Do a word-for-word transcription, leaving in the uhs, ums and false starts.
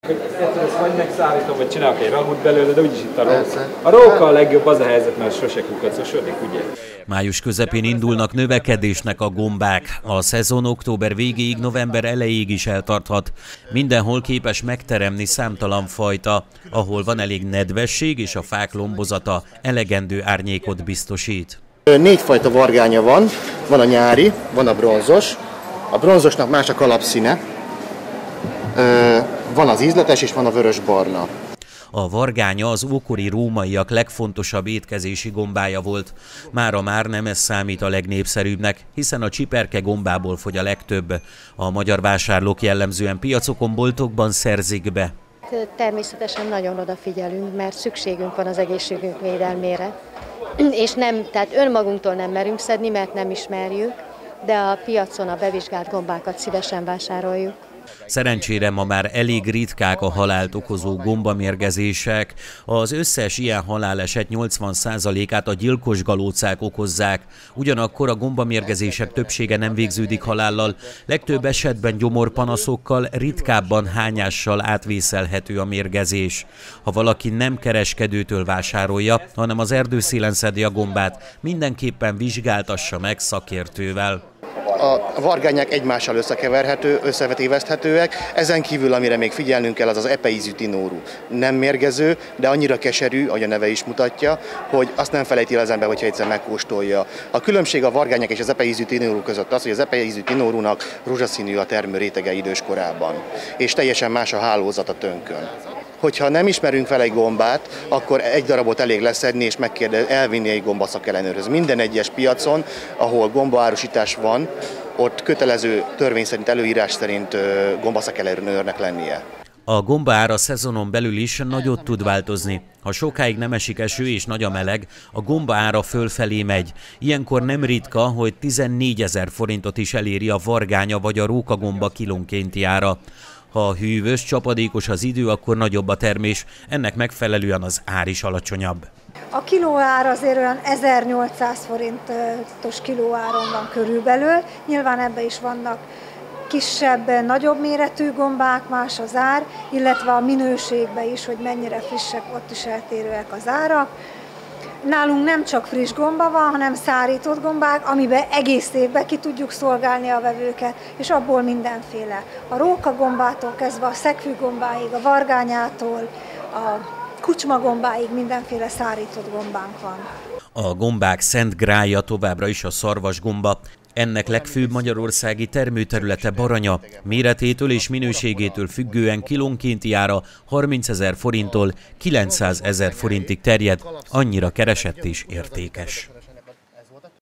Egyszer ezt vagy megszállítom, vagy csinálok egy rahut belőle, de úgyis itt a róka. A róka a legjobb, az a helyzet, mert sose kukacosodik, ugye? Május közepén indulnak növekedésnek a gombák. A szezon október végéig, november elejéig is eltarthat. Mindenhol képes megteremni számtalan fajta. Ahol van elég nedvesség és a fák lombozata elegendő árnyékot biztosít. Négy fajta vargánya van, van a nyári, van a bronzos. A bronzosnak más a kalapszíne, van az ízletes és van a vörös-barna. A vargánya az ókori rómaiak legfontosabb étkezési gombája volt. Mára már nem ez számít a legnépszerűbbnek, hiszen a csiperke gombából fogy a legtöbb. A magyar vásárlók jellemzően piacokon, boltokban szerzik be. Természetesen nagyon odafigyelünk, mert szükségünk van az egészségünk védelmére. És nem, tehát önmagunktól nem merünk szedni, mert nem ismerjük, de a piacon a bevizsgált gombákat szívesen vásároljuk. Szerencsére ma már elég ritkák a halált okozó gombamérgezések. Az összes ilyen haláleset nyolcvan százalékát a gyilkos galócák okozzák. Ugyanakkor a gombamérgezések többsége nem végződik halállal, legtöbb esetben gyomorpanaszokkal, ritkábban hányással átvészelhető a mérgezés. Ha valaki nem kereskedőtől vásárolja, hanem az erdőszélen szedi a gombát, mindenképpen vizsgáltassa meg szakértővel. A vargányák egymással összekeverhető, összevetéveszthetőek, ezen kívül amire még figyelnünk kell, az az epeízű tinórú. Nem mérgező, de annyira keserű, ahogy a neve is mutatja, hogy azt nem felejti el az ember, hogyha egyszer megkóstolja. A különbség a vargányák és az epeízű tinórú között az, hogy az epeízű tinórúnak rózsaszínű a termő rétege időskorában, és teljesen más a hálózat a tönkön. Hogyha nem ismerünk fel egy gombát, akkor egy darabot elég leszedni és megkérdezni, elvinni egy gombaszak ellenőrhöz. Minden egyes piacon, ahol gombaárusítás van, ott kötelező törvény szerint, előírás szerint gombaszak ellenőrnek lennie. A gombaár a szezonon belül is nagyot tud változni. Ha sokáig nem esik eső és nagy a meleg, a gombaára fölfelé megy. Ilyenkor nem ritka, hogy tizennégyezer forintot is eléri a vargánya vagy a rókagomba kilónkénti ára. Ha hűvös, csapadékos az idő, akkor nagyobb a termés, ennek megfelelően az ár is alacsonyabb. A kilóár azért olyan ezernyolcszáz forintos kilóáron van körülbelül, nyilván ebben is vannak kisebb, nagyobb méretű gombák, más az ár, illetve a minőségben is, hogy mennyire frissek, ott is eltérőek az árak. Nálunk nem csak friss gomba van, hanem szárított gombák, amiben egész évben ki tudjuk szolgálni a vevőket, és abból mindenféle. A rókagombától kezdve a szegfűgombáig, a vargányától, a kucsmagombáig mindenféle szárított gombánk van. A gombák szent grálja továbbra is a szarvasgomba. Ennek legfőbb magyarországi termőterülete Baranya. Méretétől és minőségétől függően kilónkénti ára harmincezer forinttól kilencszázezer forintig terjed, annyira keresett és értékes.